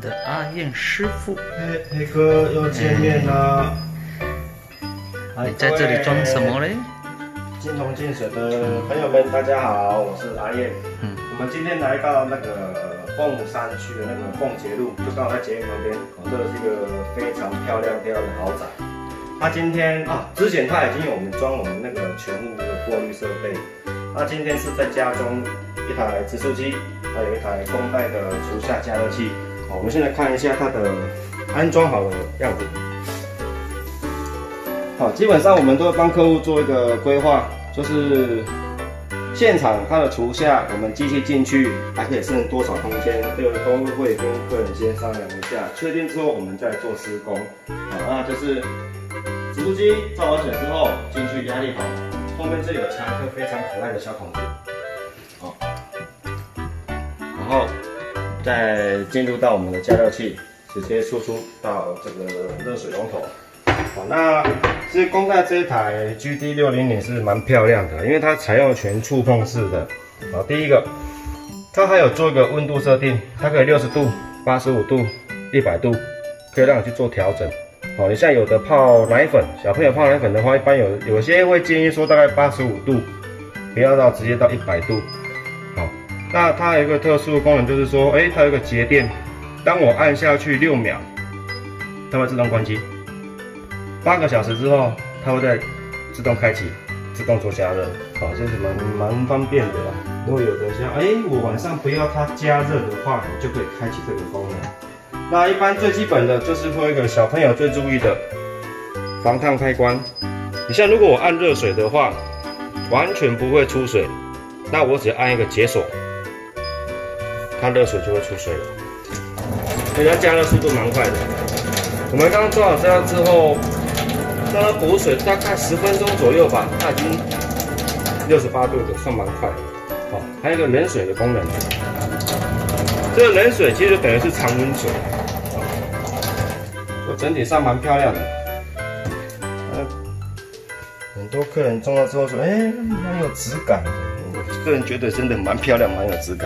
的阿燕师傅。 黑哥又见面啦！ 你在这里装什么嘞？ 金铜净水的朋友们，大家好，我是阿燕。我们今天来到那个凤山区的那个凤节路，就刚好在捷运旁边。这是一个非常漂亮的豪宅。他今天之前他已经有我们那个全屋的过滤设备。那今天是再加装一台直输机，还有一台公代的厨下加热器。好，我们现在看一下它的安装好的样子。好，基本上我们都会帮客户做一个规划，就是现场它的厨下，我们机器进去还可以剩多少空间，这个都会跟客人先商量一下，确定之后我们再做施工。好，那就是直输机造完水之后进去压力孔。后面这里有插一颗非常可爱的小孔子，好，然后再进入到我们的加热器，直接输出到这个热水龙头。好，那其实公代这一台 GD600是蛮漂亮的，因为它采用全触碰式的。好，第一个，它还有做一个温度设定，它可以60度、85度、100度，可以让你去做调整。好，你像有的泡奶粉，小朋友泡奶粉的话，一般有些会建议说大概85度，不要到直接到100度。好，那它有一个特殊的功能，就是说，它有一个节电，当我按下去6秒，它会自动关机。8个小时之后，它会再自动开启，自动做加热。好，这是蛮方便的啦。如果有的像，我晚上不要它加热的话，我就可以开启这个功能。那一般最基本的就是会有一个小朋友最注意的防烫开关。你像如果我按热水的话，完全不会出水，那我只要按一个解锁，它热水就会出水了。所以它加热速度蛮快的。我们刚刚做好这样之后，让它补水大概10分钟左右吧，它已经68度的，算蛮快的。好，还有一个冷水的功能。这个冷水其实等于是常温水。整体上蛮漂亮的，很多客人装了之后说，蛮有质感的。我个人觉得真的蛮漂亮，蛮有质感。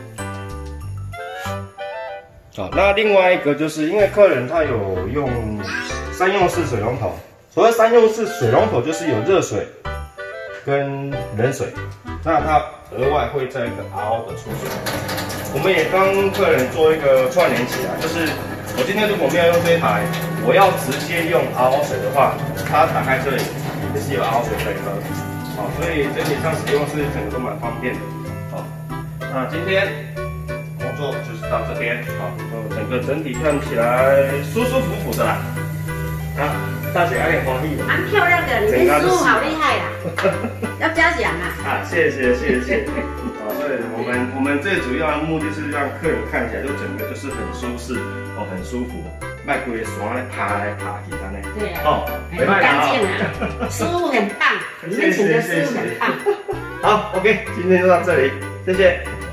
好，那另外一个就是因为客人他有用3用式水龙头，所谓3用式水龙头就是有热水跟冷水，那它额外会再一个 RO 的出水。我们也帮客人做一个串联起来，就是我今天如果没有用这一台，我要直接用 RO 水的话，它打开这里也是有 RO 水可以喝。好，所以整体上使用是整个都蛮方便的。好，那今天工作就是到这边，好，就整体看起来舒舒服服的啦。大姐有点欢喜， 蛮漂亮的，你们师傅好厉害啦，要嘉奖啊！ 谢谢。所以我们最主要的目的是让客人看起来就整个就是很舒适很舒服，卖规山咧爬来爬去安尼。 对啊，很干净啊，师傅很棒，你们请的师傅很棒。 好 ，OK， 今天就到这里，谢谢。